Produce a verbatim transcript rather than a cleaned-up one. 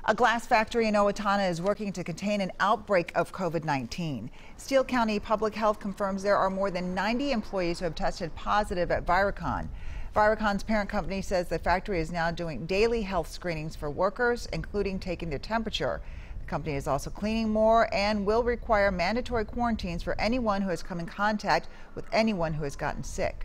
A glass factory in Owatonna is working to contain an outbreak of COVID nineteen. Steele County Public Health confirms there are more than ninety employees who have tested positive at Viracon. Viracon's parent company says the factory is now doing daily health screenings for workers, including taking their temperature. The company is also cleaning more and will require mandatory quarantines for anyone who has come in contact with anyone who has gotten sick.